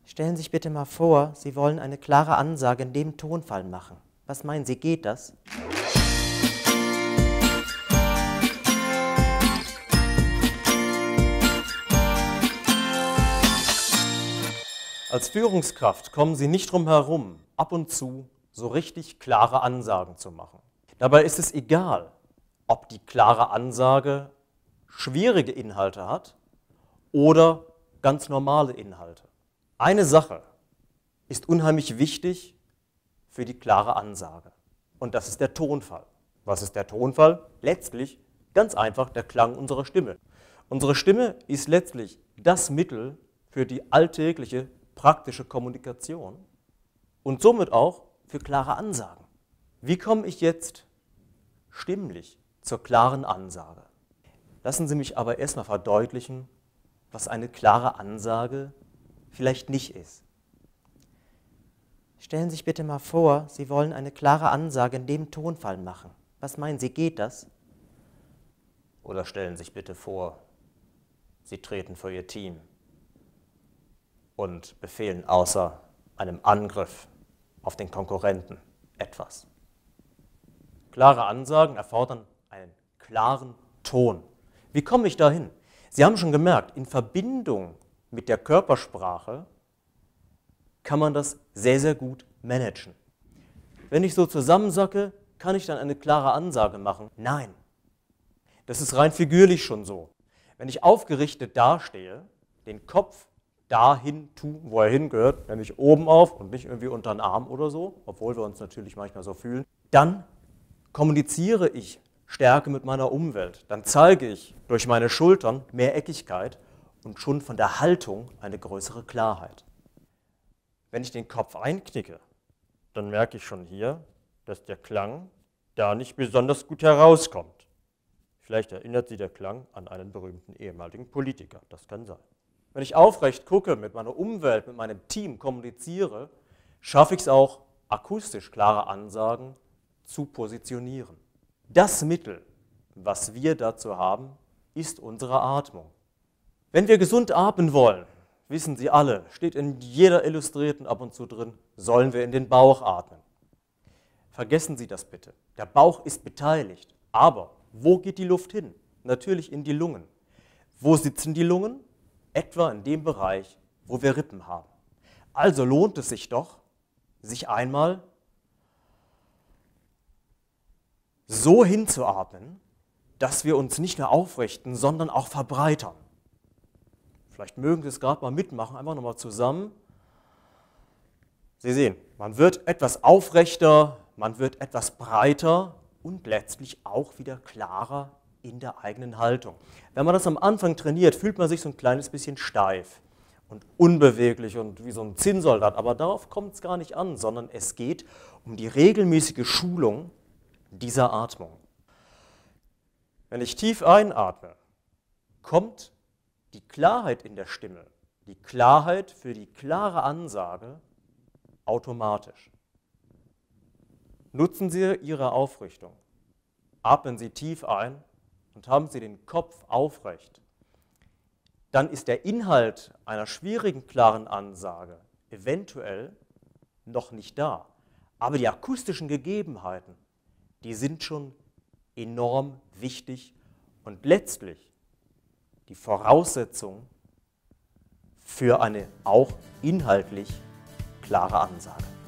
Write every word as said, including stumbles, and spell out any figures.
Stellen Sie sich bitte mal vor, Sie wollen eine klare Ansage in dem Tonfall machen. Was meinen Sie, geht das? Als Führungskraft kommen Sie nicht drum herum, ab und zu so richtig klare Ansagen zu machen. Dabei ist es egal, ob die klare Ansage schwierige Inhalte hat oder ganz normale Inhalte. Eine Sache ist unheimlich wichtig für die klare Ansage und das ist der Tonfall. Was ist der Tonfall? Letztlich ganz einfach der Klang unserer Stimme. Unsere Stimme ist letztlich das Mittel für die alltägliche praktische Kommunikation und somit auch für klare Ansagen. Wie komme ich jetzt stimmlich zur klaren Ansage? Lassen Sie mich aber erstmal verdeutlichen, was eine klare Ansage vielleicht nicht ist. Stellen Sie sich bitte mal vor, Sie wollen eine klare Ansage in dem Tonfall machen. Was meinen Sie, geht das? Oder stellen Sie sich bitte vor, Sie treten vor Ihr Team und befehlen außer einem Angriff auf den Konkurrenten etwas. Klare Ansagen erfordern einen klaren Ton. Wie komme ich dahin? Sie haben schon gemerkt, in Verbindung mit der Körpersprache kann man das sehr, sehr gut managen. Wenn ich so zusammensacke, kann ich dann eine klare Ansage machen? Nein. Das ist rein figürlich schon so. Wenn ich aufgerichtet dastehe, den Kopf dahin tue, wo er hingehört, nämlich oben auf und nicht irgendwie unter den Arm oder so, obwohl wir uns natürlich manchmal so fühlen, dann kommuniziere ich Stärke mit meiner Umwelt. Dann zeige ich durch meine Schultern mehr Eckigkeit und schon von der Haltung eine größere Klarheit. Wenn ich den Kopf einknicke, dann merke ich schon hier, dass der Klang da nicht besonders gut herauskommt. Vielleicht erinnert Sie der Klang an einen berühmten ehemaligen Politiker, das kann sein. Wenn ich aufrecht gucke, mit meiner Umwelt, mit meinem Team kommuniziere, schaffe ich es auch, akustisch klare Ansagen zu positionieren. Das Mittel, was wir dazu haben, ist unsere Atmung. Wenn wir gesund atmen wollen, wissen Sie alle, steht in jeder Illustrierten ab und zu drin, sollen wir in den Bauch atmen. Vergessen Sie das bitte. Der Bauch ist beteiligt, aber wo geht die Luft hin? Natürlich in die Lungen. Wo sitzen die Lungen? Etwa in dem Bereich, wo wir Rippen haben. Also lohnt es sich doch, sich einmal so hinzuatmen, dass wir uns nicht nur aufrichten, sondern auch verbreitern. Vielleicht mögen Sie es gerade mal mitmachen, einfach nochmal zusammen. Sie sehen, man wird etwas aufrechter, man wird etwas breiter und letztlich auch wieder klarer in der eigenen Haltung. Wenn man das am Anfang trainiert, fühlt man sich so ein kleines bisschen steif und unbeweglich und wie so ein Zinnsoldat. Aber darauf kommt es gar nicht an, sondern es geht um die regelmäßige Schulung dieser Atmung. Wenn ich tief einatme, kommt die Klarheit in der Stimme, die Klarheit für die klare Ansage automatisch. Nutzen Sie Ihre Aufrichtung. Atmen Sie tief ein und haben Sie den Kopf aufrecht. Dann ist der Inhalt einer schwierigen, klaren Ansage eventuell noch nicht da. Aber die akustischen Gegebenheiten, die sind schon enorm wichtig und letztlich die Voraussetzung für eine auch inhaltlich klare Ansage.